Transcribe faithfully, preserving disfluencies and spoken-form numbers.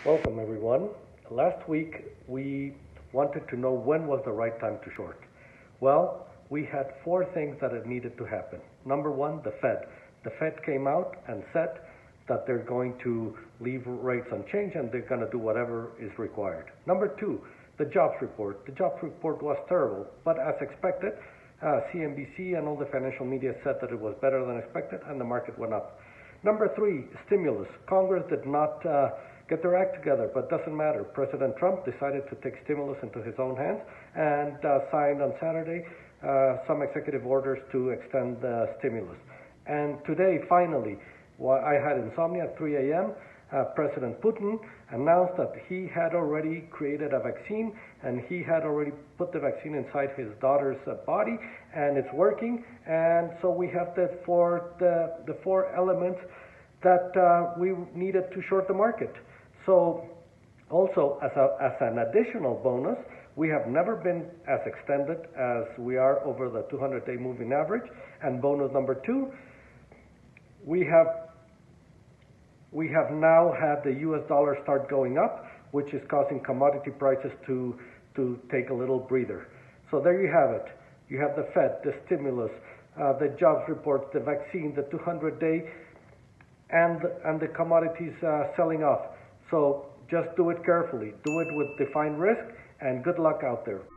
Welcome, everyone. Last week, we wanted to know when was the right time to short. Well, we had four things that had needed to happen. Number one, the Fed. The Fed came out and said that they're going to leave rates unchanged and they're going to do whatever is required. Number two, the jobs report. The jobs report was terrible, but as expected, uh, C N B C and all the financial media said that it was better than expected and the market went up. Number three, stimulus. Congress did not uh, get their act together, but doesn't matter. President Trump decided to take stimulus into his own hands and uh, signed on Saturday uh, some executive orders to extend the stimulus. And today, finally, while I had insomnia at three a m, uh, President Putin announced that he had already created a vaccine and he had already put the vaccine inside his daughter's uh, body, and it's working. And so we have the four, the, the four elements that uh, we needed to short the market. So also, as, a, as an additional bonus, we have never been as extended as we are over the two hundred day moving average. And bonus number two, we have we have now had the U S dollar start going up, which is causing commodity prices to to take a little breather. So there you have it. You have the Fed, the stimulus, uh, the jobs reports, the vaccine, the two hundred day, and and the commodities uh, selling off. So just do it carefully. Do it with defined risk, and good luck out there.